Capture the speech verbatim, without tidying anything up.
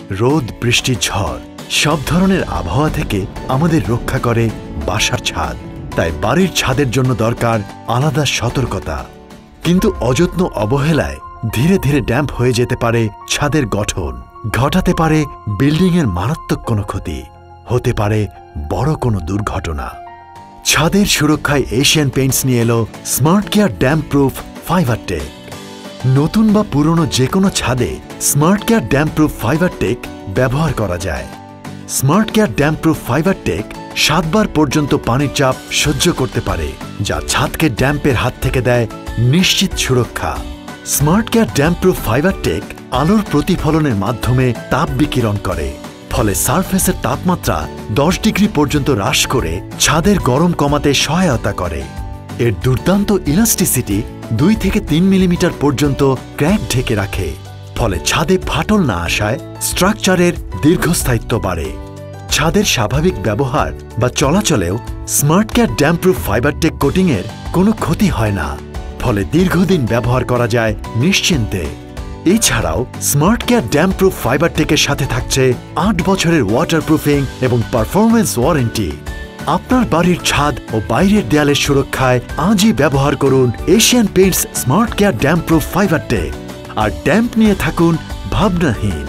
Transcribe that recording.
রোদ, বৃষ্টি, ঝড় সব ধরনের আবহাওয়া থেকে আমাদের রক্ষা করে বাসার ছাদ। তাই বাড়ির ছাদের জন্য দরকার আলাদা সতর্কতা। কিন্তু অযত্ন অবহেলায় ধীরে ধীরে ড্যাম্প হয়ে যেতে পারে ছাদের গঠন, ঘটাতে পারে বিল্ডিংয়ের মারাত্মক কোনো ক্ষতি, হতে পারে বড় কোনো দুর্ঘটনা। ছাদের সুরক্ষায় এশিয়ান পেইন্টস নিয়ে এলো smart care damp proof fibre tech. নতুন বা পুরনো যে কোনো ছাদে smart care damp proof fibre tech ব্যবহার করা যায়। Smart care damp proof fibre tech সাতবার পর্যন্ত পানির চাপ সহ্য করতে পারে, যা ছাদকে ড্যাম্পের হাত থেকে দেয় নিশ্চিত সুরক্ষা। Smart care damp proof fibre tech আলোর প্রতিফলনের মাধ্যমে তাপ বিকিরণ করে, ফলে সারফেসের তাপমাত্রা দশ ডিগ্রি পর্যন্ত হ্রাস করে ছাদের গরম কমাতে সহায়তা করে। এর দুর্দান্ত ইলাস্টিসিটি দুই থেকে তিন মিলিমিটার পর্যন্ত ক্র্যাক ঢেকে রাখে, ফলে ছাদে ফাটল না আসায় স্ট্রাকচারের দীর্ঘস্থায়িত্ব বাড়ে। ছাদের স্বাভাবিক ব্যবহার বা চলাচলেও smart care damp proof fibre tech কোটিংয়ের কোনো ক্ষতি হয় না, ফলে দীর্ঘদিন ব্যবহার করা যায় নিশ্চিন্তে। এছাড়াও smart care damp proof fibre টেকের সাথে থাকছে আট বছরের ওয়াটারপ্রুফিং এবং পারফরমেন্স ওয়ারেন্টি। আপনার বাড়ির ছাদ ও বাইরের দেয়ালের সুরক্ষায় আজই ব্যবহার করুন Asian Paints smart care damp proof fibre tech, আর ড্যাম্প নিয়ে থাকুন ভাবনাহীন।